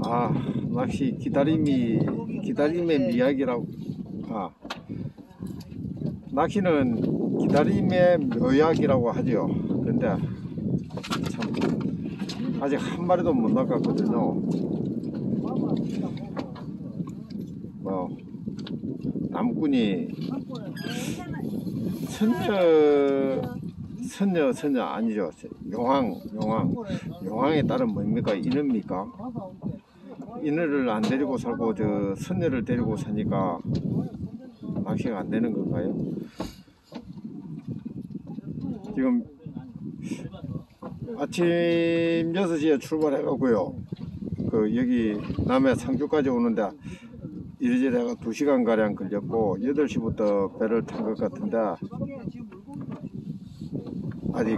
아, 낚시 기다림의 미학이라고. 낚시는 기다림의 묘약이라고 하죠. 근데 참 아직 한 마리도 못 낚았거든요. 뭐 나무꾼이 선녀 아니죠. 용왕에 따른 뭡니까? 인어입니까? 인어를 안 데리고 살고 저 선녀를 데리고 사니까 낚시가 안 되는 건가요? 지금 아침 6시에 출발해 가고요. 여기 남해 상주까지 오는데 이리저리 해가 2시간 가량 걸렸고 8시부터 배를 탄 것 같은데 아직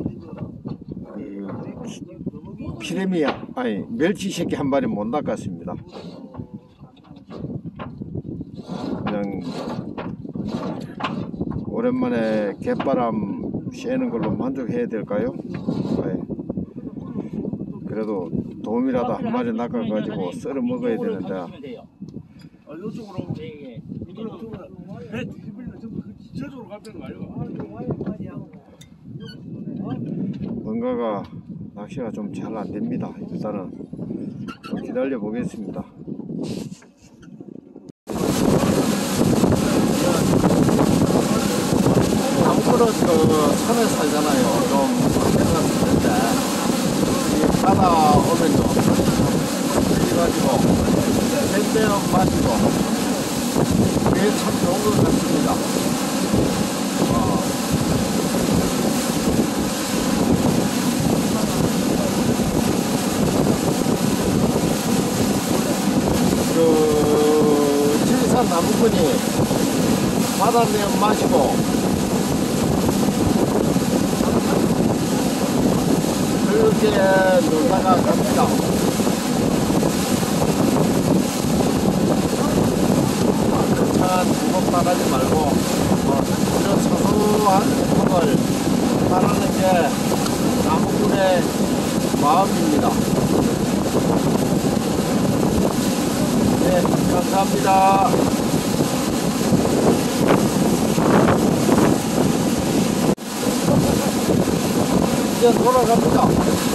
피레미야 아니 멸치 새끼 한 마리 못 낚았습니다. 그냥 오랜만에 갯바람 쐬는 걸로 만족해야 될까요? 그래도 도움이라도 한 마리 낚아가지고 썰어 먹어야 되는데 이쪽으로 배 뒤집으면 저쪽으로 갈 때는 말이야. 뭔가가 낚시가 좀 잘 안 됩니다. 일단은 기다려 보겠습니다. 아무거나 산에 살잖아요. 좀 생각했는데 이 바다 오면요 그래가지고 밴드업 마시고 그게 참 좋은 것 같습니다. 지리산 나무꾼이 바다면 마시고 그렇게 놀다가 갑니다. 주먹 바라지 말고 이런 소소한 주먹을 바라는 게 나무꾼의 마음입니다. 네, 감사합니다. 이제 돌아갑니다.